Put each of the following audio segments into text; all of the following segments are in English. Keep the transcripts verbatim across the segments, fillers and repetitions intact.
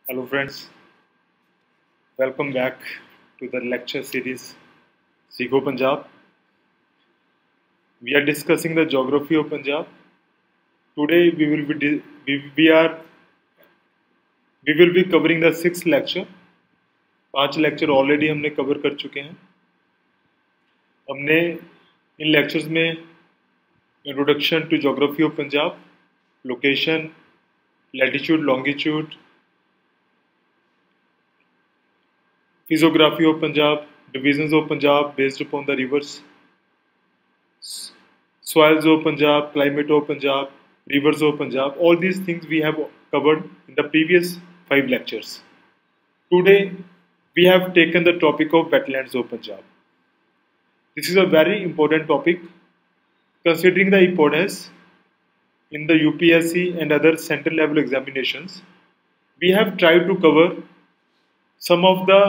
Hello friends, welcome back to the lecture series Seekho Punjab. We are discussing the geography of Punjab. Today we will be we, we are we will be covering the sixth lecture. पांच lecture already हमने cover कर चुके हैं. हमने इन lectures में introduction to geography of Punjab, location, latitude, longitude, physiography of Punjab, divisions of Punjab based upon the rivers, soils of Punjab, climate of Punjab, rivers of Punjab. All these things we have covered in the previous five lectures. Today we have taken the topic of wetlands of Punjab. This is a very important topic considering the importance in the U P S C and other central level examinations. We have tried to cover some of the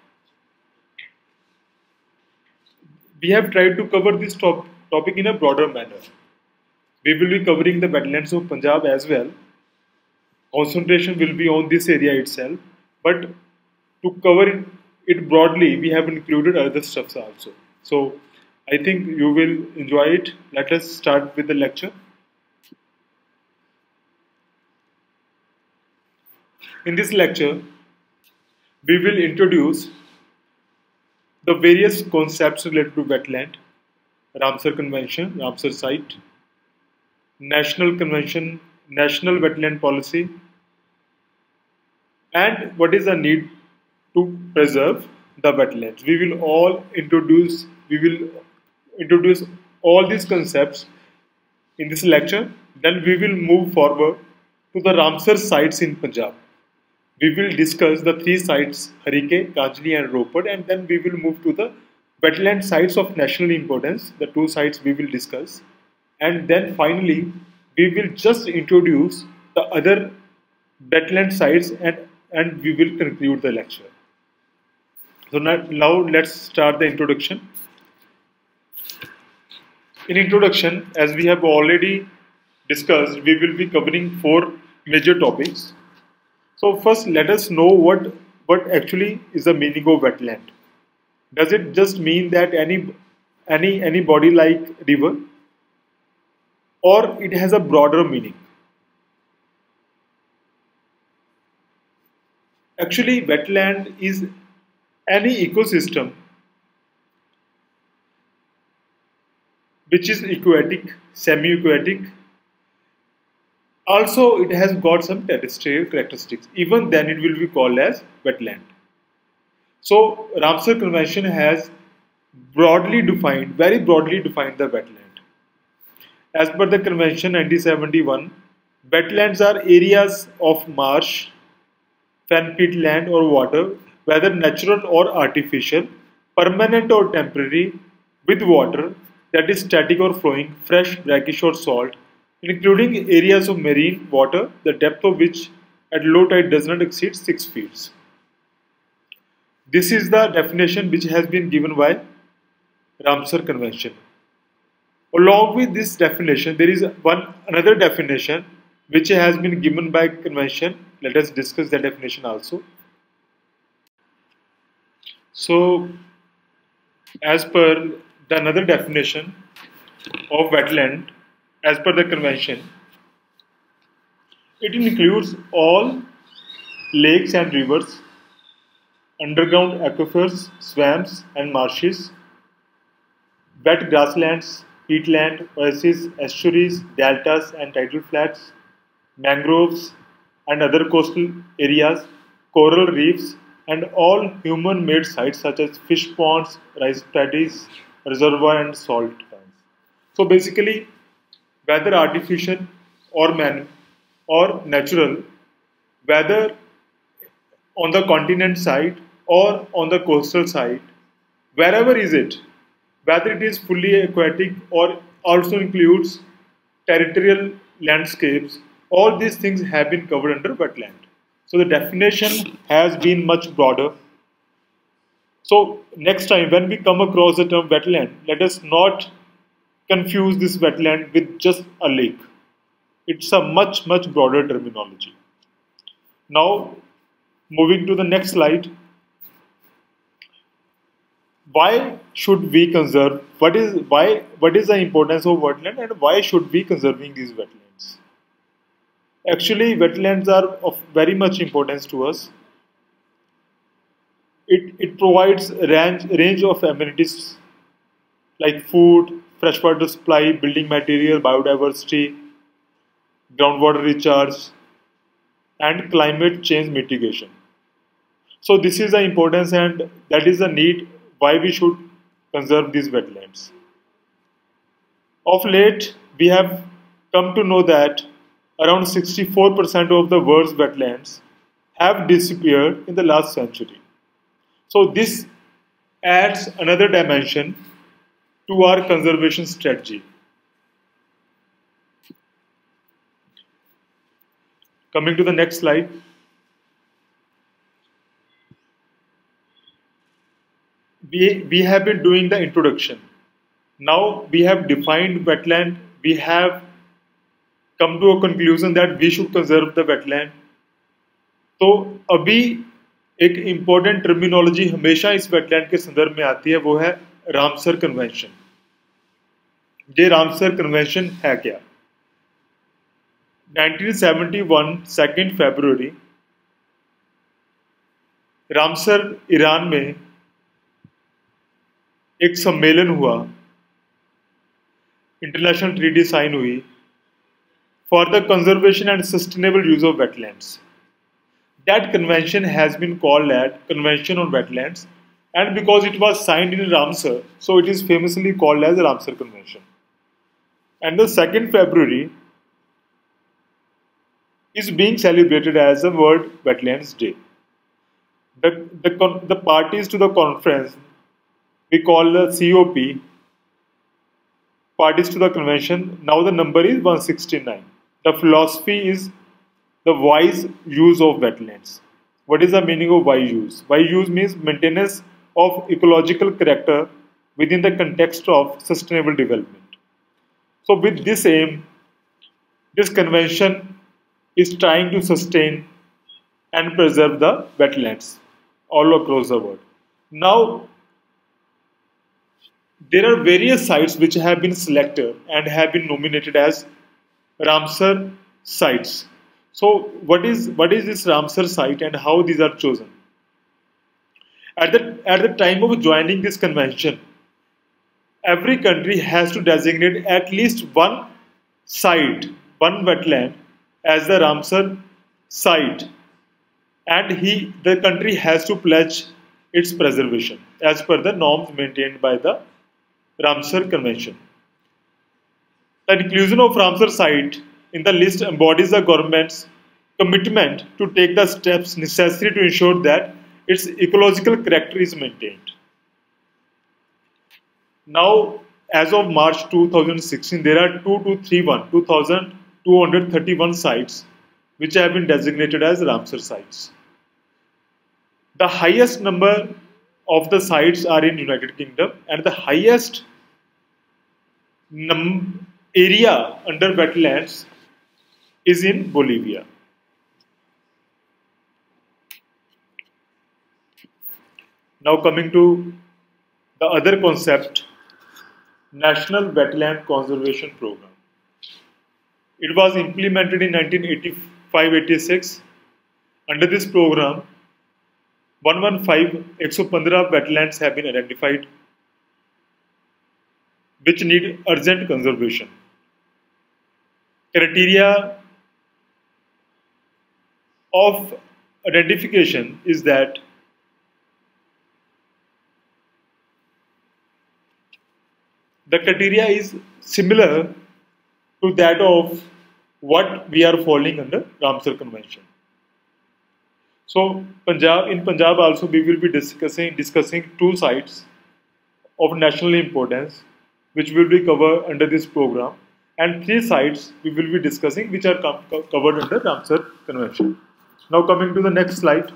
We have tried to cover this top, topic in a broader manner. We will be covering the wetlands of Punjab as well. Concentration will be on this area itself, but to cover it broadly, we have included other stuffs also. So, I think you will enjoy it. Let us start with the lecture. In this lecture, we will introduce the various concepts related to wetland, Ramsar Convention, Ramsar Site, National Convention, National Wetland Policy, and what is the need to preserve the wetlands. We will all introduce, we will introduce all these concepts in this lecture. Then we will move forward to the Ramsar sites in Punjab. We will discuss the three sites, Harike, Kanjli and Ropar, and then we will move to the wetland sites of national importance, the two sites we will discuss. And then finally, we will just introduce the other wetland sites and, and we will conclude the lecture. So now, now let's start the introduction. In introduction, as we have already discussed, we will be covering four major topics. So first, let us know what, what actually is the meaning of wetland. Does it just mean that any, any, any body like river, or it has a broader meaning? Actually, wetland is any ecosystem which is aquatic, semi-aquatic. Also, it has got some terrestrial characteristics. Even then, it will be called as wetland. So, Ramsar Convention has broadly defined, very broadly defined the wetland. As per the Convention nineteen seventy-one, wetlands are areas of marsh, fen peatland or water, whether natural or artificial, permanent or temporary, with water that is static or flowing, fresh, brackish or salt, including areas of marine water, the depth of which at low tide does not exceed six feet. This is the definition which has been given by Ramsar Convention. Along with this definition, there is one another definition which has been given by Convention. Let us discuss that definition also. So, as per the another definition of wetland, as per the convention, it includes all lakes and rivers, underground aquifers, swamps and marshes, wet grasslands, peatland, oases, estuaries, deltas and tidal flats, mangroves and other coastal areas, coral reefs, and all human-made sites such as fish ponds, rice paddies, reservoir and salt pans. So basically, whether artificial or man or natural, whether on the continent side or on the coastal side, wherever is it, whether it is fully aquatic or also includes territorial landscapes, all these things have been covered under wetland. So the definition has been much broader. So next time when we come across the term wetland, let us not confuse this wetland with just a lake. It's a much, much broader terminology. Now, Moving to the next slide. Why should we conserve? What is why? What is the importance of wetland, and why should we conserving these wetlands? Actually, wetlands are of very much importance to us. It it provides a range range of amenities like food, freshwater supply, building material, biodiversity, groundwater recharge, and climate change mitigation. So this is the importance, and that is the need why we should conserve these wetlands. Of late, we have come to know that around sixty-four percent of the world's wetlands have disappeared in the last century. So this adds another dimension to our conservation strategy. Coming to the next slide. We, we have been doing the introduction. Now we have defined wetland. We have come to a conclusion that we should conserve the wetland. तो अभी एक important terminology हमेशा इस wetland के संदर्भ में आती है, वो है रामसर कन्वेंशन. ये रामसर कन्वेंशन है क्या? Nineteen seventy one second February Ramsar Iran में एक सम्मेलन हुआ, इंटरनेशनल ट्रीटी साइन हुई for the conservation and sustainable use of wetlands. That convention has been called as Convention on Wetlands, and because it was signed in Ramsar, so it is famously called as the Ramsar Convention. And the second February is being celebrated as the World Wetlands Day. The, the, the parties to the conference we call the C O P, parties to the convention. Now the number is one hundred sixty-nine. The philosophy is the wise use of wetlands. What is the meaning of wise use? Wise use means maintenance of ecological character within the context of sustainable development. So with this aim, this convention is trying to sustain and preserve the wetlands all across the world. Now, there are various sites which have been selected and have been nominated as Ramsar sites. So what is what is this Ramsar site and how these are chosen? At the at the time of joining this convention, every country has to designate at least one site, one wetland as the Ramsar site, and he the country has to pledge its preservation as per the norms maintained by the Ramsar Convention. The inclusion of Ramsar site in the list embodies the government's commitment to take the steps necessary to ensure that its ecological character is maintained. Now, as of March two thousand sixteen, there are two thousand two hundred thirty-one sites which have been designated as Ramsar sites. The highest number of the sites are in United Kingdom, and the highest num area under wetlands is in Bolivia. Now coming to the other concept, National Wetland Conservation Program. It was implemented in nineteen eighty-five eighty-six. Under this program, one hundred fifteen, one hundred fifteen wetlands have been identified which need urgent conservation. Criteria of identification is that the criteria is similar to that of what we are following under Ramsar Convention. So Punjab, in Punjab also we will be discussing discussing two sites of national importance which will be covered under this program, and three sites we will be discussing which are co covered under Ramsar Convention. Now coming to the next slide.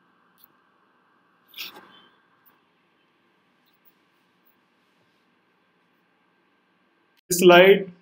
This slide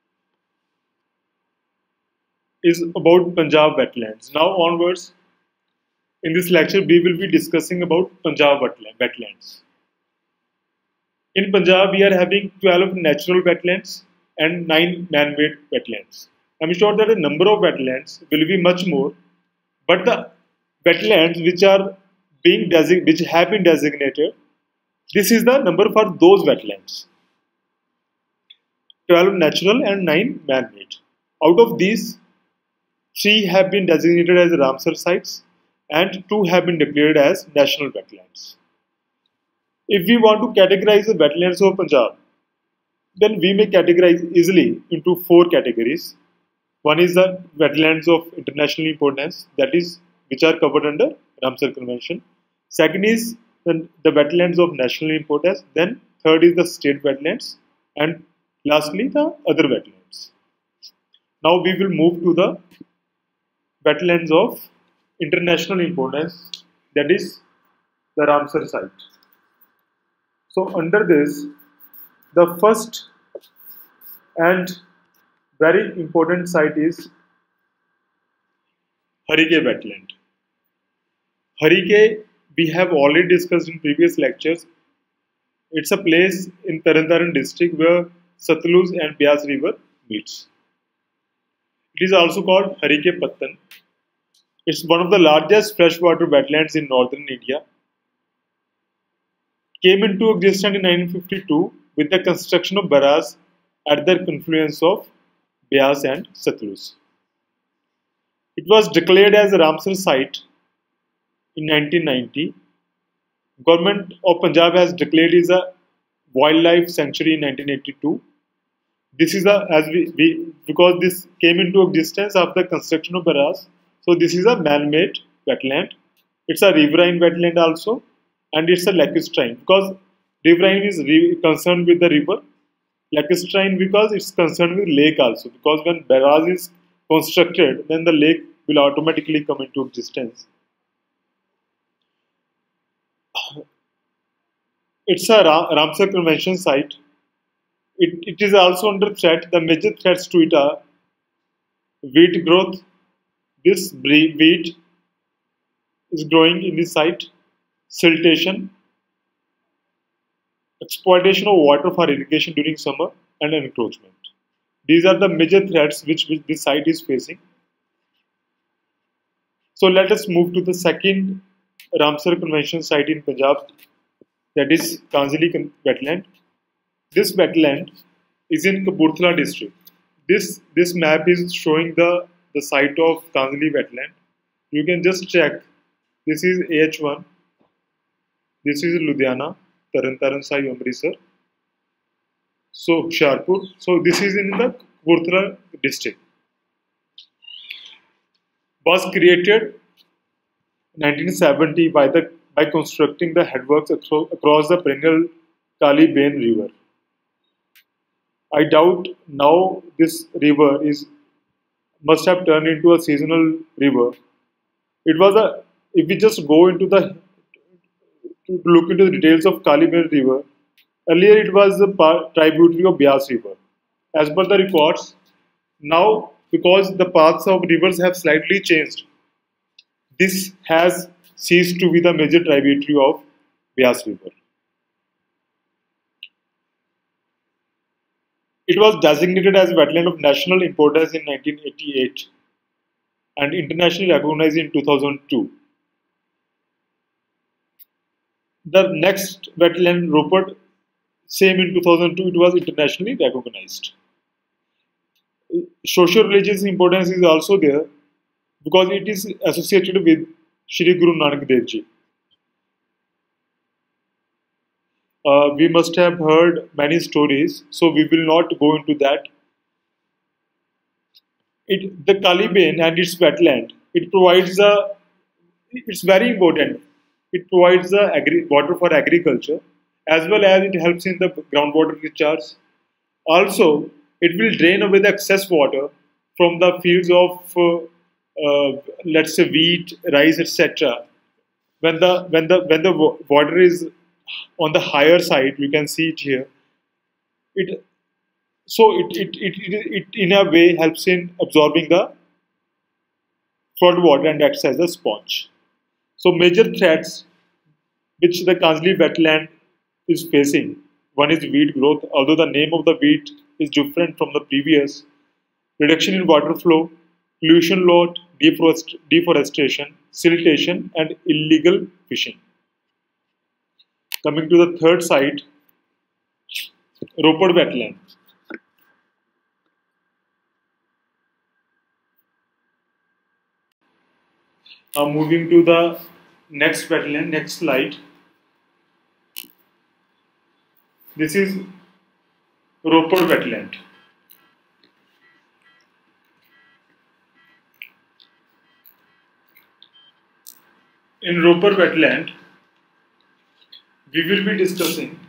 is about Punjab wetlands. Now onwards, In this lecture, we will be discussing about Punjab wetlands. In Punjab, we are having twelve natural wetlands and nine man-made wetlands. I'm sure that the number of wetlands will be much more, but the wetlands which are being which have been designated, this is the number for those wetlands. twelve natural and nine man-made. Out of these, three have been designated as Ramsar sites and two have been declared as national wetlands. If we want to categorize the wetlands of Punjab, then we may categorize easily into four categories. One is the wetlands of international importance, that is, which are covered under Ramsar Convention. Second is the, the wetlands of national importance. Then third is the state wetlands, and lastly the other wetlands. Now we will move to the wetlands of international importance, that is the Ramsar site. So under this, the first and very important site is Harike wetland. Harike we have already discussed in previous lectures. It's a place in Tarantaran district where Satluj and Beas river meets. It is also called Harike Pattan. It's one of the largest freshwater wetlands in northern India. Came into existence in nineteen fifty-two with the construction of barrage at the confluence of Beas and Satluj. It was declared as a Ramsar site in nineteen ninety. Government of Punjab has declared it as a wildlife sanctuary in nineteen eighty-two. This is a as we, we because this came into existence after construction of barrage. So this is a man-made wetland. It's a riverine wetland also, and it's a lacustrine because riverine is re concerned with the river. Lacustrine because it's concerned with lake also, because when barrage is constructed, then the lake will automatically come into existence. It's a Ramsar Convention site. It, it is also under threat. The major threats to it are wheat growth. This wheat is growing in this site. Siltation, exploitation of water for irrigation during summer, and encroachment. These are the major threats which, which this site is facing. So let us move to the second Ramsar Convention site in Punjab, that is Kanzli wetland. This wetland is in Kapurthala district. This, this map is showing the, the site of Kanzli wetland. You can just check. This is A H one. This is Ludhiana, Tarantaran Sahib, Amritsar. So Hoshiarpur. So this is in the Kapurthala district. Was created in nineteen seventy by the by constructing the headworks across, across the perennial Kali Bain river. I doubt now this river is must have turned into a seasonal river. It was a if we just go into the to look into the details of Kali Bain river, earlier it was a tributary of Beas river. As per the records, now because the paths of rivers have slightly changed, this has ceased to be the major tributary of Beas river. It was designated as wetland of national importance in nineteen eighty-eight and internationally recognized in two thousand two. The next wetland, Rupert, same in two thousand two, it was internationally recognized. Socio-religious importance is also there because it is associated with Shri Guru Nanak Dev Ji. Uh, we must have heard many stories, so we will not go into that. It, the Kali Bain and its wetland, it provides a, it's very important. It provides the agri water for agriculture, as well as it helps in the groundwater recharge. Also, it will drain away the excess water from the fields of, uh, uh, let's say, wheat, rice, et cetera. When the when the when the water is on the higher side, you can see it here. It so it it it, it, it in a way helps in absorbing the flood water and acts as a sponge. So major threats which the Kanjli wetland is facing. One is weed growth, although the name of the weed is different from the previous. Reduction in water flow, pollution load, deforest, deforestation, siltation, and illegal fishing. Coming to the third site, Roped wetland. Now moving to the next wetland, next slide. This is Roped wetland. In Roped wetland, we will be discussing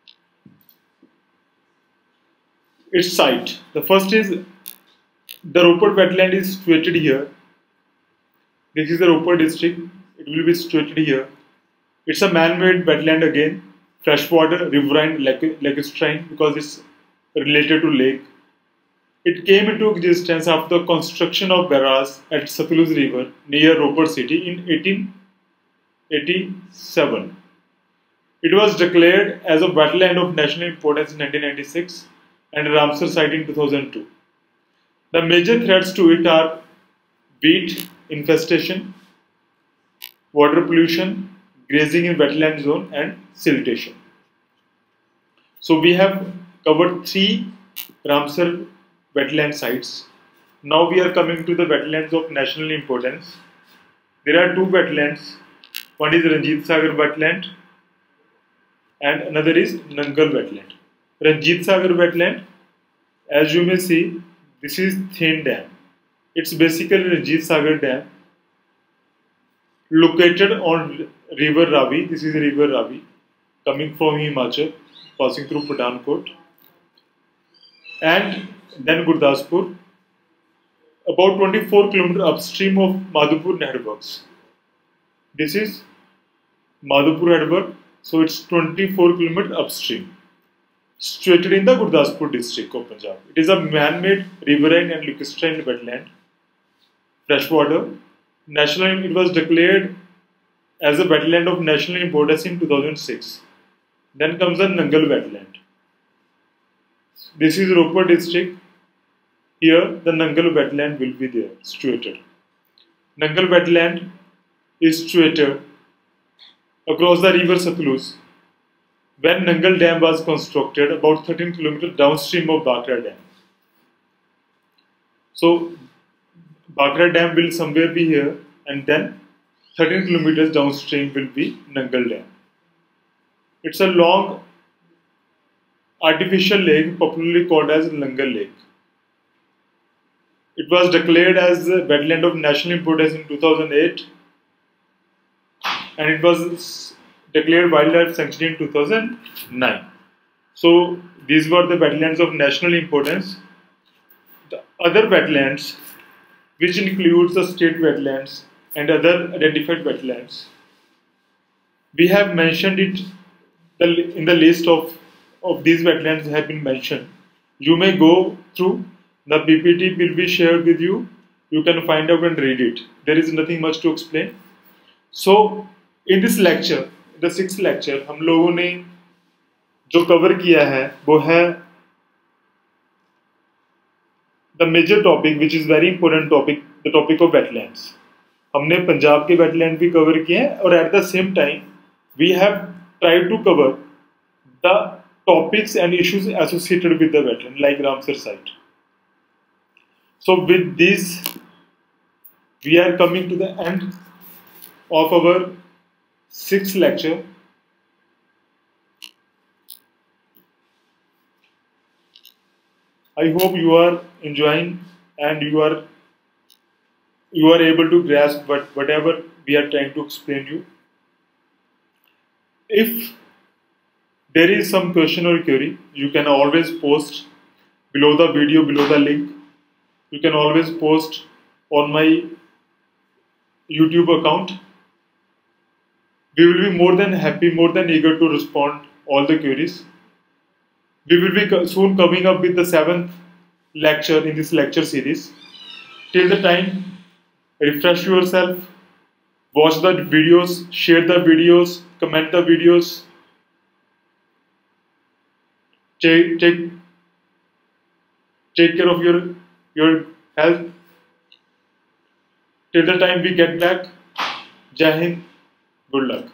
its site. The first is the Roped wetland is situated here. This is the Roped district. It will be situated here. It's a man-made wetland again, freshwater, riverine, lacustrine, because it's related to lake. It came into existence after the construction of barrage at Satluj River near Roped city in eighteen eighty-seven. It was declared as a wetland of national importance in nineteen ninety-six and a Ramsar site in two thousand two. The major threats to it are weed infestation, water pollution, grazing in wetland zone, and siltation. So we have covered three Ramsar wetland sites. Now we are coming to the wetlands of national importance. There are two wetlands. One is Ranjit Sagar wetland and another is Nangal wetland. Ranjit Sagar wetland, as you may see, this is Thin Dam. It's basically Ranjit Sagar Dam located on river Ravi. This is river Ravi coming from Himachal, passing through Pathankot and then Gurdaspur, about twenty-four kilometers upstream of Madhupur Nehru. This is Madhupur Headwork, so it's twenty-four kilometers upstream, situated in the Gurdaspur district of Punjab. It is a man-made riverine and lacustrine wetland, freshwater. National, it was declared as a wetland of national importance in two thousand six. Then comes the Nangal wetland. This is Roped district. Here the Nangal wetland will be there, situated. Nangal wetland is situated across the river Satluj. When Nangal Dam was constructed, about thirteen kilometers downstream of Bakra Dam. So Bakra Dam will somewhere be here, and then thirteen kilometers downstream will be Nangal Dam. It's a long artificial lake popularly called as Nangal Lake. It was declared as a wetland of national importance in two thousand eight and it was declared wildlife sanctuary in two thousand nine. So these were the wetlands of national importance. The other wetlands, which includes the state wetlands and other identified wetlands, we have mentioned it in the list of, of these wetlands have been mentioned. You may go through, the P P T will be shared with you. You can find out and read it. There is nothing much to explain. So in this lecture, the sixth lecture, हम लोगों ने जो cover किया है वो है the major topic, which is very important topic, the topic of wetlands. हमने पंजाब के wetland भी cover किए हैं और at the same time we have tried to cover the topics and issues associated with the wetland, like Ramsar site. So with this, we are coming to the end of our sixth lecture. I hope you are enjoying and you are you are able to grasp what, whatever we are trying to explain you. If there is some question or query, you can always post below the video, below the link. You can always post on my YouTube account. We will be more than happy, more than eager to respond all the queries. We will be soon coming up with the seventh lecture in this lecture series. Till the time, refresh yourself, Watch the videos, share the videos, comment the videos. Take take take care of your your health till the time we get back. Jai Hind. Good luck.